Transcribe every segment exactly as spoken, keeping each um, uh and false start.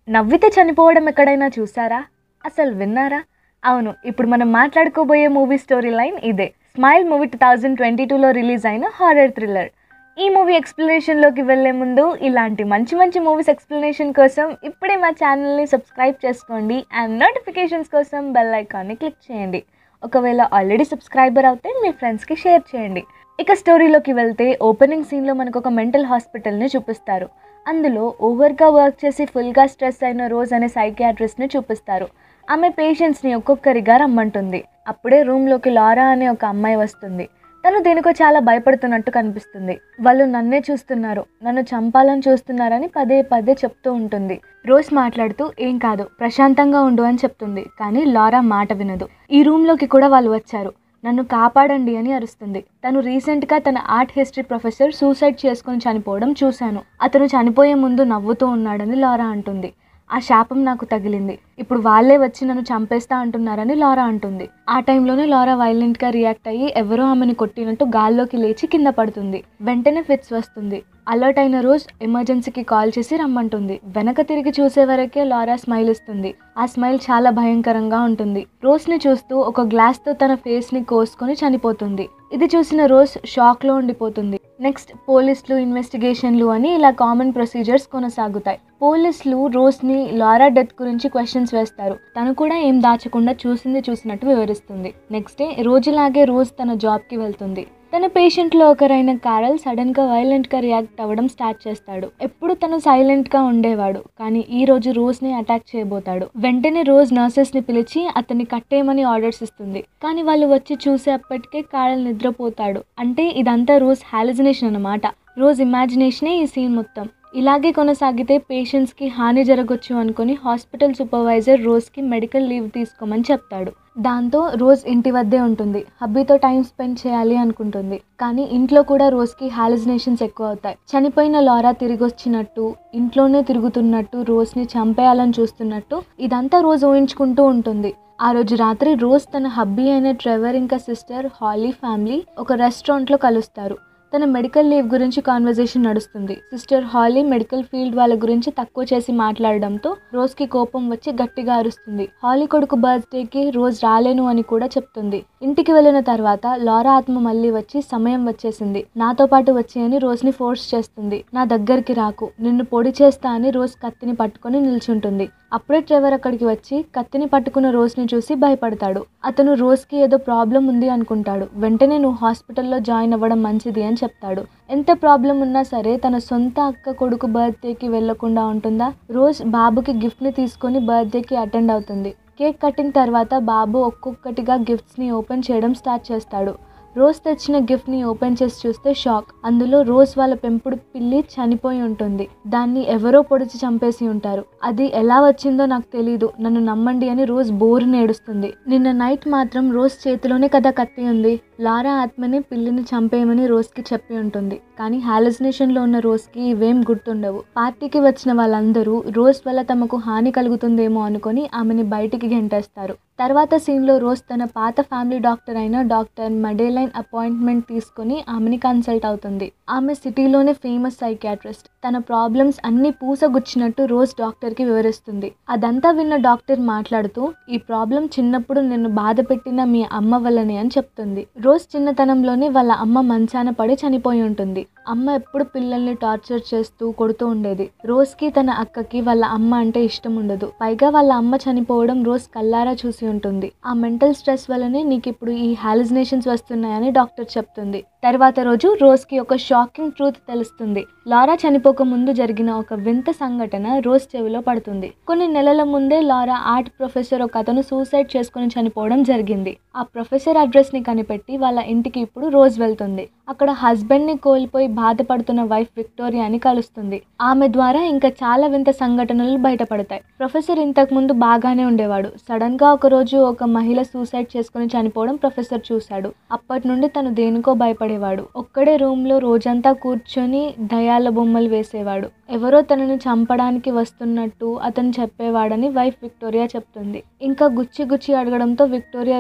నవ్వితే చనిపోవడం ఎక్కడైనా చూసారా? అసలు విన్నారా? అవును, ఇప్పుడు మనం మాట్లాడుకోబోయే మూవీ స్టోరీ లైన్ ఇదే. Smile movie two thousand twenty టూలో రిలీజ్ అయిన హారర్ థ్రిల్లర్. ఈ మూవీ ఎక్స్ప్లెనేషన్లోకి వెళ్ళే ముందు ఇలాంటి మంచి మంచి మూవీస్ ఎక్స్ప్లెనేషన్ కోసం ఇప్పుడే మా ఛానల్ని సబ్స్క్రైబ్ చేసుకోండి అండ్ నోటిఫికేషన్స్ కోసం బెల్ ఐకాన్ని క్లిక్ చేయండి. ఒకవేళ ఆల్రెడీ సబ్స్క్రైబర్ అవుతే మీ ఫ్రెండ్స్కి షేర్ చేయండి. ఇక స్టోరీలోకి వెళ్తే ఓపెనింగ్ సీన్లో మనకు ఒక మెంటల్ హాస్పిటల్ని చూపిస్తారు. అందులో ఓవర్గా వర్క్ చేసి ఫుల్గా స్ట్రెస్ అయిన రోజ్ అనే సైకియాట్రిస్ట్ని చూపిస్తారు. ఆమె పేషెంట్స్ని ఒక్కొక్కరిగా రమ్మంటుంది. అప్పుడే రూమ్లోకి లారా అనే ఒక అమ్మాయి వస్తుంది. తను దేనికో చాలా భయపడుతున్నట్టు కనిపిస్తుంది. వాళ్ళు నన్నే చూస్తున్నారు, నన్ను చంపాలని చూస్తున్నారని పదే పదే చెప్తూ ఉంటుంది. రోజ్ మాట్లాడుతూ ఏం కాదు, ప్రశాంతంగా ఉండు అని చెప్తుంది. కానీ లారా మాట వినదు. ఈ రూమ్లోకి కూడా వాళ్ళు వచ్చారు, నన్ను కాపాడండి అని అరుస్తుంది. తను రీసెంట్గా తన ఆర్ట్ హిస్టరీ ప్రొఫెసర్ సూసైడ్ చేసుకుని చనిపోవడం చూశాను. అతను చనిపోయే ముందు నవ్వుతూ ఉన్నాడని లారా అంటుంది. ఆ శాపం నాకు తగిలింది, ఇప్పుడు వాళ్ళే వచ్చి నన్ను చంపేస్తా అంటున్నారని లారా అంటుంది. ఆ టైంలోనే లారా వైలెంట్గా రియాక్ట్ అయ్యి ఎవరో ఆమెను కొట్టినట్టు గాల్లోకి లేచి కింద పడుతుంది. వెంటనే ఫిట్స్ వస్తుంది. అలర్ట్ అయిన రోజ్ ఎమర్జెన్సీకి కాల్ చేసి రమ్మంటుంది. వెనక తిరిగి చూసే వరకే లారా స్మైల్ ఇస్తుంది. ఆ స్మైల్ చాలా భయంకరంగా ఉంటుంది. రోజ్ని చూస్తూ ఒక గ్లాస్తో తన ఫేస్ని కోసుకొని చనిపోతుంది. ఇది చూసిన రోజ్ షాక్లో ఉండిపోతుంది. నెక్స్ట్ పోలీసులు, ఇన్వెస్టిగేషన్లు అని ఇలా కామన్ ప్రొసీజర్స్ కొనసాగుతాయి. పోలీసులు రోజ్ని లారా డెత్ గురించి క్వశ్చన్స్ వేస్తారు. తను కూడా ఏం దాచకుండా చూసింది చూసినట్టు వివరిస్తుంది. నెక్స్ట్ డే రోజులాగే రోజ్ తన జాబ్కి వెళ్తుంది. తన పేషెంట్లో ఒకరైన కారల్ సడన్గా వైలెంట్గా రియాక్ట్ అవ్వడం స్టార్ట్ చేస్తాడు. ఎప్పుడు తను సైలెంట్గా ఉండేవాడు, కానీ ఈ రోజు రోజ్ని అటాక్ చేయబోతాడు. వెంటనే రోజ్ నర్సెస్ని పిలిచి అతన్ని కట్టేయమని ఆర్డర్స్ ఇస్తుంది. కానీ వాళ్ళు వచ్చి చూసేప్పటికే కారల్ నిద్రపోతాడు. అంటే ఇదంతా రోజ్ హాలుసినేషన్ అన్నమాట. రోజ్ ఇమాజినేషనే ఈ సీన్ మొత్తం. ఇలాగే కొనసాగితే పేషెంట్స్కి హాని జరగొచ్చు అనుకుని హాస్పిటల్ సూపర్వైజర్ రోజ్కి మెడికల్ లీవ్ తీసుకోమని చెప్తాడు. దాంతో రోజ్ ఇంటి వద్దే ఉంటుంది. హబ్బీతో టైం స్పెండ్ చేయాలి అనుకుంటుంది. కానీ ఇంట్లో కూడా రోజ్కి హాలుసినేషన్స్ ఎక్కువ అవుతాయి. చనిపోయిన లారా తిరిగి వచ్చినట్టు, ఇంట్లోనే తిరుగుతున్నట్టు, రోజ్ని చంపేయాలని చూస్తున్నట్టు ఇదంతా రోజ్ ఊహించుకుంటూ ఉంటుంది. ఆ రోజు రాత్రి రోజ్ తన హబ్బీ అయిన ట్రెవర్ ఇంకా సిస్టర్ హాలీ ఫ్యామిలీ ఒక రెస్టారెంట్లో కలుస్తారు. తన మెడికల్ లీవ్ గురించి కాన్వర్జేషన్ నడుస్తుంది. సిస్టర్ హాలీ మెడికల్ ఫీల్డ్ వాళ్ళ గురించి తక్కువ చేసి మాట్లాడడంతో రోజ్కి కోపం వచ్చి గట్టిగా అరుస్తుంది. హాలీ కొడుకు బర్త్డేకి రోజ్ రాలేను అని కూడా చెప్తుంది. ఇంటికి వెళ్ళిన తర్వాత లారా ఆత్మ మళ్ళీ వచ్చి సమయం వచ్చేసింది, నాతో పాటు వచ్చి అని రోజ్ని ఫోర్స్ చేస్తుంది. నా దగ్గరికి రాకు, నిన్ను పొడి చేస్తా అని రోజ్ కత్తిని పట్టుకొని నిల్చుంటుంది. అప్పుడే ట్రెవర్ అక్కడికి వచ్చి కత్తిని పట్టుకున్న రోజ్ని చూసి భయపడతాడు. అతను రోజ్కి ఏదో ప్రాబ్లం ఉంది అనుకుంటాడు. వెంటనే నువ్వు హాస్పిటల్లో జాయిన్ అవ్వడం మంచిది అని చెప్తాడు. ఎంత ప్రాబ్లం ఉన్నా సరే తన సొంత అక్క కొడుకు బర్త్డేకి వెళ్లకుండా ఉంటుందా? రోజ్ బాబుకి గిఫ్ట్ని తీసుకొని బర్త్డేకి అటెండ్ అవుతుంది. కేక్ కటింగ్ తర్వాత బాబు ఒక్కొక్కటిగా గిఫ్ట్స్ని ఓపెన్ చేయడం స్టార్ట్ చేస్తాడు. రోజ్ తెచ్చిన గిఫ్ట్ని ఓపెన్ చేసి చూస్తే షాక్. అందులో రోజ్ వాళ్ళ పెంపుడు పిల్లి చనిపోయి ఉంటుంది. దాన్ని ఎవరో పొడిచి చంపేసి ఉంటారు. అది ఎలా వచ్చిందో నాకు తెలీదు, నన్ను నమ్మండి అని రోజ్ బోరుని ఏడుస్తుంది. నిన్న నైట్ మాత్రం రోజ్ చేతిలోనే కదా కత్తి ఉంది. లారా ఆత్మని పిల్లిని చంపేయమని రోజ్కి చెప్పి ఉంటుంది. కానీ హాలుసినేషన్లో ఉన్న రోజ్కి ఇవేం గుర్తుండవు. పార్టీకి వచ్చిన వాళ్ళందరూ రోజ్ వల్ల తమకు హాని కలుగుతుందేమో అనుకొని ఆమెని బయటికి గెంటేస్తారు. తర్వాత సీన్లో రోజ్ తన పాత ఫ్యామిలీ డాక్టర్ అయిన డాక్టర్ మడేలైన్ అపాయింట్మెంట్ తీసుకుని ఆమెని కన్సల్ట్ అవుతుంది. ఆమె సిటీలోనే ఫేమస్ సైకియాట్రిస్ట్. తన ప్రాబ్లమ్స్ అన్ని పూసగుచ్చినట్టు రోజ్ డాక్టర్కి వివరిస్తుంది. అదంతా విన్న డాక్టర్ మాట్లాడుతూ ఈ ప్రాబ్లం చిన్నప్పుడు నిన్ను బాధ పెట్టిన మీ అమ్మ వల్లనే అని చెప్తుంది. రోజ్ చిన్నతనంలోనే వాళ్ళ అమ్మ మంచాన పడి చనిపోయి ఉంటుంది. అమ్మ ఎప్పుడు పిల్లల్ని టార్చర్ చేస్తూ కొడుతూ ఉండేది. రోజ్కి తన అక్కకి వాళ్ళ అమ్మ అంటే ఇష్టం ఉండదు. పైగా వాళ్ళ అమ్మ చనిపోవడం రోజ్ కల్లారా చూసి ఉంటుంది. ఆ మెంటల్ స్ట్రెస్ వల్లనే నీకు ఇప్పుడు ఈ హాలుసినేషన్స్ వస్తున్నాయని డాక్టర్ చెప్తుంది. తర్వాత రోజు రోజ్కి ఒక షాకింగ్ ట్రూత్ తెలుస్తుంది. లారా చనిపోక ముందు జరిగిన ఒక వింత సంఘటన రోజ్ చెవిలో పడుతుంది. కొన్ని నెలల ముందే లారా ఆర్ట్ ప్రొఫెసర్ ఒక అతను సూసైడ్ చేసుకుని చనిపోవడం జరిగింది. ఆ ప్రొఫెసర్ అడ్రస్ ని కనిపెట్టి వాళ్ళ ఇంటికి ఇప్పుడు రోజ్ వెళ్తుంది. అక్కడ హస్బెండ్ ని కోల్పోయి బాధపడుతున్న వైఫ్ విక్టోరియాని కలుస్తుంది. ఆమె ద్వారా ఇంకా చాలా వింత సంఘటనలు బయటపడతాయి. ప్రొఫెసర్ ఇంతకు ముందు బాగానే ఉండేవాడు. సడన్ గా ఒక రోజు ఒక మహిళ సూసైడ్ చేసుకుని చనిపోవడం ప్రొఫెసర్ చూశాడు. అప్పటి నుండి తను దేనికో భయపడేవాడు. ఒక్కడే రూమ్ లో రోజంతా కూర్చొని దయాల బొమ్మలు వేసేవాడు. ఎవరో తనని చంపడానికి వస్తున్నట్టు అతను చెప్పేవాడని వైఫ్ విక్టోరియా చెప్తుంది. ఇంకా గుచ్చి గుచ్చి అడగడంతో విక్టోరియా రోజ్ మీద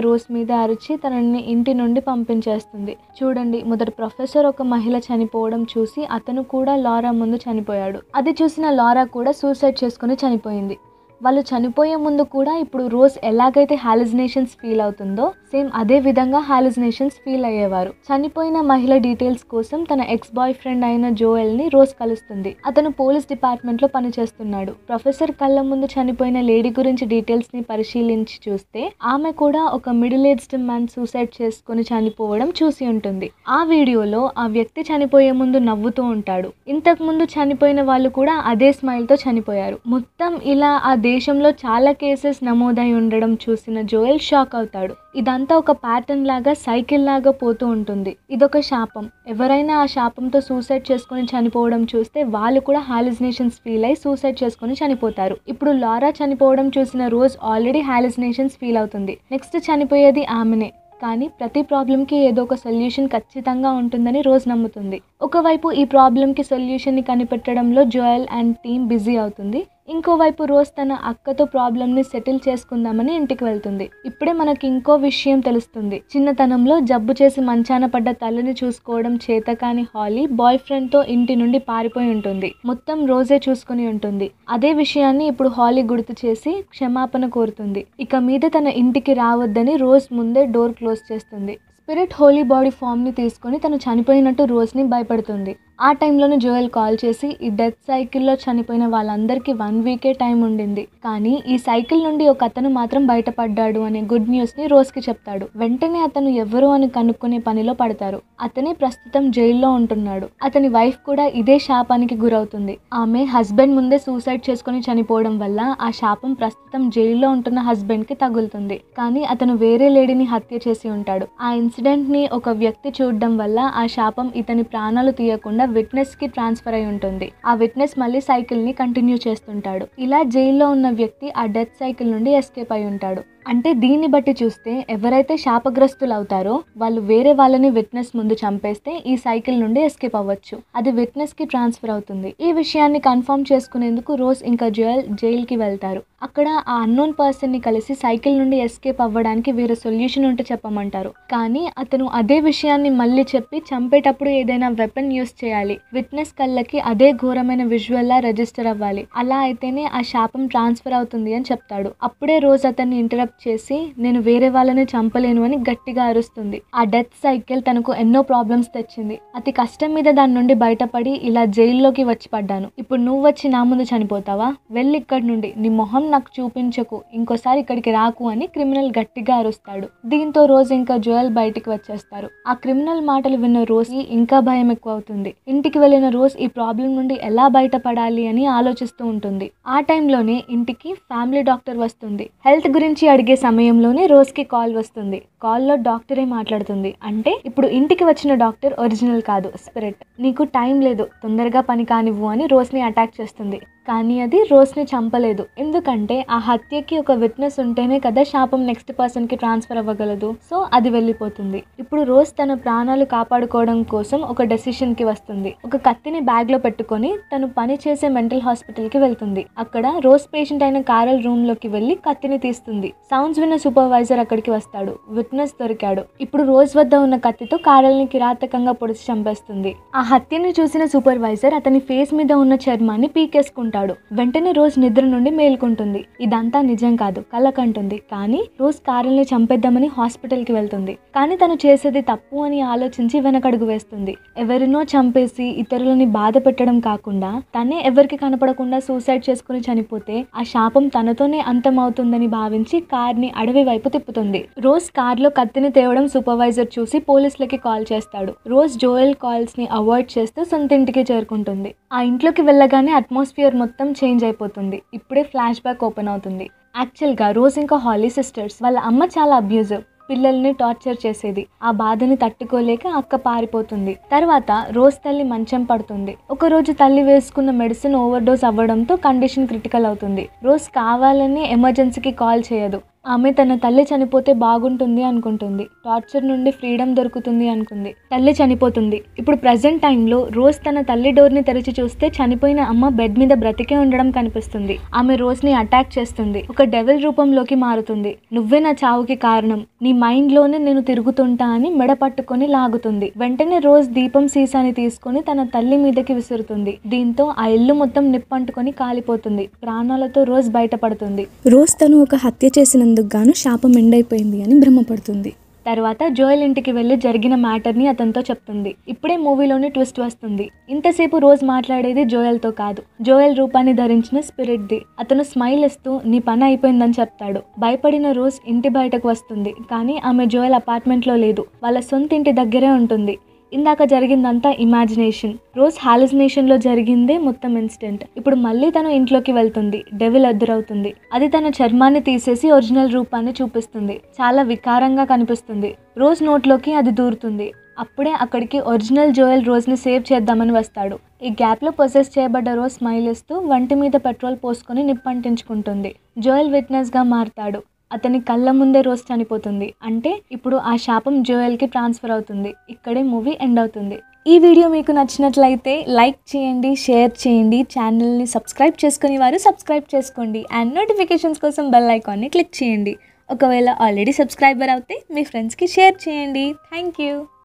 మీద అరిచి తనని ఇంటి నుండి పంపించేస్తుంది. చూడండి, మొదటి ప్రొఫెసర్ ఒక మహిళ చనిపోవడం చూసి అతను కూడా లారా ముందు చనిపోయాడు. అది చూసిన లారా కూడా సూసైడ్ చేసుకుని చనిపోయింది. వాళ్ళు చనిపోయే ముందు కూడా ఇప్పుడు రోజ్ ఎలాగైతే హాలుసినేషన్స్ ఫీల్ అవుతుందో సేమ్ అదే విధంగా హాలుసినేషన్స్ ఫీల్ అయ్యేవారు. చనిపోయిన మహిళ డీటెయిల్స్ కోసం తన ఎక్స్ బాయ్ ఫ్రెండ్ అయిన జోయల్ ని రోజ్ కలుస్తుంది. అతను పోలీస్ డిపార్ట్మెంట్ లో పనిచేస్తున్నాడు. ప్రొఫెసర్ కళ్ళ ముందు చనిపోయిన లేడీ గురించి డీటెయిల్స్ ని పరిశీలించి చూస్తే ఆమె కూడా ఒక మిడిల్ ఏజ్డ్ మ్యాన్ సూసైడ్ చేసుకుని చనిపోవడం చూసి ఉంటుంది. ఆ వీడియోలో ఆ వ్యక్తి చనిపోయే ముందు నవ్వుతూ ఉంటాడు. ఇంతకు ముందు చనిపోయిన వాళ్ళు కూడా అదే స్మైల్ తో చనిపోయారు. మొత్తం ఇలా ఆ దేశంలో చాలా కేసెస్ నమోదై ఉండడం చూసిన జోయల్ షాక్ అవుతాడు. ఇదంతా ఒక ప్యాటర్న్ లాగా సైకిల్ లాగా పోతూ ఉంటుంది. ఇదొక శాపం. ఎవరైనా ఆ శాపంతో సూసైడ్ చేసుకుని చనిపోవడం చూస్తే వాళ్ళు కూడా హాలుసినేషన్స్ ఫీల్ అయి సూసైడ్ చేసుకుని చనిపోతారు. ఇప్పుడు లారా చనిపోవడం చూసిన రోజ్ ఆల్రెడీ హాలుసినేషన్స్ ఫీల్ అవుతుంది. నెక్స్ట్ చనిపోయేది ఆమెనే. కానీ ప్రతి ప్రాబ్లంకి ఏదో ఒక సొల్యూషన్ ఖచ్చితంగా ఉంటుందని రోజ్ నమ్ముతుంది. ఒకవైపు ఈ ప్రాబ్లంకి సొల్యూషన్ని కనిపెట్టడంలో జోయల్ అండ్ టీమ్ బిజీ అవుతుంది. ఇంకోవైపు రోజ్ తన అక్కతో ప్రాబ్లమ్ని సెటిల్ చేసుకుందామని ఇంటికి వెళ్తుంది. ఇప్పుడే మనకి ఇంకో విషయం తెలుస్తుంది. చిన్నతనంలో జబ్బు చేసి మంచాన పడ్డ తల్లిని చూసుకోవడం చేతకాని హాలీ బాయ్ ఫ్రెండ్తో ఇంటి నుండి పారిపోయి ఉంటుంది. మొత్తం రోజే చూసుకుని ఉంటుంది. అదే విషయాన్ని ఇప్పుడు హాలీ గుర్తు చేసి క్షమాపణ కోరుతుంది. ఇక మీద తన ఇంటికి రావద్దని రోజ్ ముందే డోర్ క్లోజ్ చేస్తుంది. స్పిరిట్ హోలీ బాడీ ఫామ్ని తీసుకొని తను చనిపోయినట్టు రోజ్ని భయపడుతుంది. ఆ టైంలోనే జోయల్ కాల్ చేసి ఈ డెత్ సైకిల్లో చనిపోయిన వాళ్ళందరికీ వన్ వీకే టైం ఉండింది, కానీ ఈ సైకిల్ నుండి ఒక అతను మాత్రం బయటపడ్డాడు అనే గుడ్ న్యూస్ని రోజ్కి చెప్తాడు. వెంటనే అతను ఎవరు అని కనుక్కునే పనిలో పడతారు. అతనే ప్రస్తుతం జైల్లో ఉంటున్నాడు. అతని వైఫ్ కూడా ఇదే శాపానికి గురవుతుంది. ఆమె హస్బెండ్ ముందే సూసైడ్ చేసుకుని చనిపోవడం వల్ల ఆ శాపం ప్రస్తుతం జైల్లో ఉంటున్న హస్బెండ్కి తగులుతుంది. కానీ అతను వేరే లేడీని హత్య చేసి ఉంటాడు. ఆ ఇన్సిడెంట్ని ఒక వ్యక్తి చూడడం వల్ల ఆ శాపం ఇతని ప్రాణాలు తీయకుండా విట్నెస్ కి ట్రాన్స్ఫర్ అయి ఉంటుంది. ఆ విట్నెస్ మళ్ళీ సైకిల్ ని కంటిన్యూ చేస్తుంటాడు. ఇలా జైల్లో ఉన్న వ్యక్తి ఆ డెత్ సైకిల్ నుండి ఎస్కేప్ అయి ఉంటాడు. అంటే దీన్ని బట్టి చూస్తే ఎవరైతే శాపగ్రస్తులు అవుతారో వాళ్ళు వేరే వాళ్ళని విట్నెస్ ముందు చంపేస్తే ఈ సైకిల్ నుండి ఎస్కేప్ అవ్వచ్చు. అది విట్నెస్ కి ట్రాన్స్ఫర్ అవుతుంది. ఈ విషయాన్ని కన్ఫర్మ్ చేసుకునేందుకు రోజ్ ఇంకా జోయల్ జైల్ కి వెళ్తారు. అక్కడ ఆ అన్నోన్ పర్సన్ ని కలిసి సైకిల్ నుండి ఎస్కేప్ అవ్వడానికి వేరే సొల్యూషన్ ఉంటే చెప్పమంటారు. కానీ అతను అదే విషయాన్ని మళ్ళీ చెప్పి చంపేటప్పుడు ఏదైనా వెపన్ యూస్ చేయాలి. విట్నెస్ కళ్ళకి అదే ఘోరమైన విజువల్ లా రిజిస్టర్ అవ్వాలి. అలా అయితేనే ఆ శాపం ట్రాన్స్ఫర్ అవుతుంది అని చెప్తాడు. అప్పుడే రోజ్ అతన్ని ఇంటరప్ట్ చేసి నేను వేరే వాళ్ళని చంపలేను అని గట్టిగా అరుస్తుంది. ఆ డెత్ సైకిల్ తనకు ఎన్నో ప్రాబ్లమ్స్ తెచ్చింది. అతి కష్టం మీద దాని నుండి బయటపడి ఇలా జైల్లోకి వచ్చి పడ్డాను. ఇప్పుడు నువ్వు వచ్చి నా ముందు చనిపోతావా? వెళ్ళి ఇక్కడి నుండి, నీ మొహం నాకు చూపించకు, ఇంకోసారి ఇక్కడికి రాకు అని క్రిమినల్ గట్టిగా అరుస్తాడు. దీంతో రోజ్ ఇంకా జోయల్ బయటికి వచ్చేస్తారు. ఆ క్రిమినల్ మాటలు విన్న రోజ్ ఇంకా భయం ఎక్కువ అవుతుంది. ఇంటికి వెళ్ళిన రోజ్ ఈ ప్రాబ్లం నుండి ఎలా బయటపడాలి అని ఆలోచిస్తూ ఉంటుంది. ఆ టైంలోనే ఇంటికి ఫ్యామిలీ డాక్టర్ వస్తుంది. హెల్త్ గురించి అడిగి సమయంలోనే రోజ్ కి కాల్ వస్తుంది. కాల్లో డాక్టరే మాట్లాడుతుంది. అంటే ఇప్పుడు ఇంటికి వచ్చిన డాక్టర్ ఒరిజినల్ కాదు, స్పిరిట్. నీకు టైం లేదు, తొందరగా పని కానివ్వు అని రోజ్ ని అటాక్ చేస్తుంది. కానీ అది రోజ్ ని చంపలేదు. ఎందుకంటే ఆ హత్యకి ఒక విట్నెస్ ఉంటేనే కదా శాపం నెక్స్ట్ పర్సన్ కి ట్రాన్స్ఫర్ అవ్వగలదు. సో అది వెళ్ళిపోతుంది. ఇప్పుడు రోజ్ తన ప్రాణాలు కాపాడుకోవడం కోసం ఒక డెసిషన్ కి వస్తుంది. ఒక కత్తిని బ్యాగ్ లో పెట్టుకొని తను పని చేసే మెంటల్ హాస్పిటల్ కి వెళ్తుంది. అక్కడ రోజ్ పేషెంట్ అయిన కారల్ రూమ్ లోకి వెళ్లి కత్తిని తీస్తుంది. సౌండ్స్ విన్న సూపర్వైజర్ అక్కడికి వస్తాడు. విట్నెస్ దొరికాడు. ఇప్పుడు రోజ్ వద్ద ఉన్న కత్తితో కారల్ ని కిరాతకంగా పొడిచి చంపేస్తుంది. ఆ హత్యని చూసిన సూపర్వైజర్ అతని ఫేస్ మీద ఉన్న చర్మాన్ని పీకేసుకుంటాడు. వెంటనే రోజ్ నిద్ర నుండి మేల్కొంటుంది. ఇదంతా నిజం కాదు, కల కంటుంది. కానీ రోజ్ కారల్ ని చంపేద్దామని హాస్పిటల్ కి వెళ్తుంది. కానీ తను చేసేది తప్పు అని ఆలోచించి వెనకడుగు వేస్తుంది. ఎవరినో చంపేసి ఇతరులని బాధ పెట్టడం కాకుండా తనే ఎవరికి కనపడకుండా సూసైడ్ చేసుకుని చనిపోతే ఆ శాపం తనతోనే అంతమవుతుందని భావించి కార్ ని అడవి వైపు తిప్పుతుంది. రోజ్ కార్ లో కత్తిని తేవడం సూపర్వైజర్ చూసి పోలీసులకి కాల్ చేస్తాడు. రోజ్ జోయల్ కాల్స్ ని అవాయిడ్ చేస్తూ సొంత ఇంటికి చేరుకుంటుంది. ఆ ఇంట్లోకి వెళ్ళగానే అట్మాస్ఫియర్ మొత్తం చేంజ్ అయిపోతుంది. ఇప్పుడే ఫ్లాష్ బ్యాక్ ఓపెన్ అవుతుంది. యాక్చువల్ గా రోజ్ ఇంకా హాలీ సిస్టర్స్. వాళ్ళ అమ్మ చాలా అబ్యూజివ్, పిల్లల్ని టార్చర్ చేసేది. ఆ బాధని తట్టుకోలేక అక్క పారిపోతుంది. తర్వాత రోజ్ తల్లి మంచం పడుతుంది. ఒక రోజు తల్లి వేసుకున్న మెడిసిన్ ఓవర్ డోస్ అవ్వడంతో కండిషన్ క్రిటికల్ అవుతుంది. రోజ్ కావాలని ఎమర్జెన్సీకి కాల్ చేయదు. ఆమె తన తల్లి చనిపోతే బాగుంటుంది అనుకుంటుంది. టార్చర్ నుండి ఫ్రీడమ్ దొరుకుతుంది అనుకుంది. తల్లి చనిపోతుంది. ఇప్పుడు ప్రజెంట్ టైంలో రోజ్ తన తల్లి డోర్ని తెరిచి చూస్తే చనిపోయిన అమ్మ బెడ్ మీద బ్రతికే ఉండడం కనిపిస్తుంది. ఆమె రోజ్ని అటాక్ చేస్తుంది. ఒక డెవిల్ రూపంలోకి మారుతుంది. నువ్వే నా చావుకి కారణం, నీ మైండ్లోనే నేను తిరుగుతుంటా అని మెడ పట్టుకొని లాగుతుంది. వెంటనే రోజ్ దీపం సీసాని తీసుకొని తన తల్లి మీదకి విసురుతుంది. దీంతో ఆ ఇల్లు మొత్తం నిప్పంటుకొని కాలిపోతుంది. ప్రాణాలతో రోజ్ బయటపడుతుంది. రోజ్ తను ఒక హత్య చేసినందుకు గాను శాపం ఎండైపోయింది అని భ్రమపడుతుంది. తర్వాత జోయల్ ఇంటికి వెళ్ళి జరిగిన మ్యాటర్ని అతనితో చెప్తుంది. ఇప్పుడే మూవీలోని ట్విస్ట్ వస్తుంది. ఇంతసేపు రోజ్ మాట్లాడేది జోయల్తో కాదు, జోయల్ రూపాన్ని ధరించిన స్పిరిట్ది. అతను స్మైల్ ఇస్తూ నీ పని అయిపోయిందని చెప్తాడు. భయపడిన రోజ్ ఇంటి బయటకు వస్తుంది. కానీ ఆమె జోయల్ అపార్ట్మెంట్లో లేదు, వాళ్ళ సొంత ఇంటి దగ్గరే ఉంటుంది. ఇందాక జరిగిందంతా ఇమాజినేషన్. రోజ్ హాలుసినేషన్లో జరిగిందే మొత్తం ఇన్సిడెంట్. ఇప్పుడు మళ్ళీ తను ఇంట్లోకి వెళ్తుంది. డెవిల్ ఎదురవుతుంది. అది తన చర్మాన్ని తీసేసి ఒరిజినల్ రూపాన్ని చూపిస్తుంది. చాలా వికారంగా కనిపిస్తుంది. రోజ్ నోట్లోకి అది దూరుతుంది. అప్పుడే అక్కడికి ఒరిజినల్ జోయల్ రోజ్ని సేవ్ చేద్దామని వస్తాడు. ఈ గ్యాప్లో పొసెస్ చేయబడ్డ రోజ్ స్మైల్ ఇస్తూ వంటి మీద పెట్రోల్ పోసుకొని నిప్పంటించుకుంటుంది. జోయల్ విట్నెస్గా మారతాడు. అతని కళ్ళ ముందే రోజ్ చనిపోతుంది. అంటే ఇప్పుడు ఆ శాపం జోయల్కి ట్రాన్స్ఫర్ అవుతుంది. ఇక్కడే మూవీ ఎండ్ అవుతుంది. ఈ వీడియో మీకు నచ్చినట్లయితే లైక్ చేయండి, షేర్ చేయండి. ఛానల్ని సబ్స్క్రైబ్ చేసుకుని వారు సబ్స్క్రైబ్ చేసుకోండి. అండ్ నోటిఫికేషన్స్ కోసం బెల్ ఐకాన్ని క్లిక్ చేయండి. ఒకవేళ ఆల్రెడీ సబ్స్క్రైబర్ అవుతే మీ ఫ్రెండ్స్కి షేర్ చేయండి. Thank you.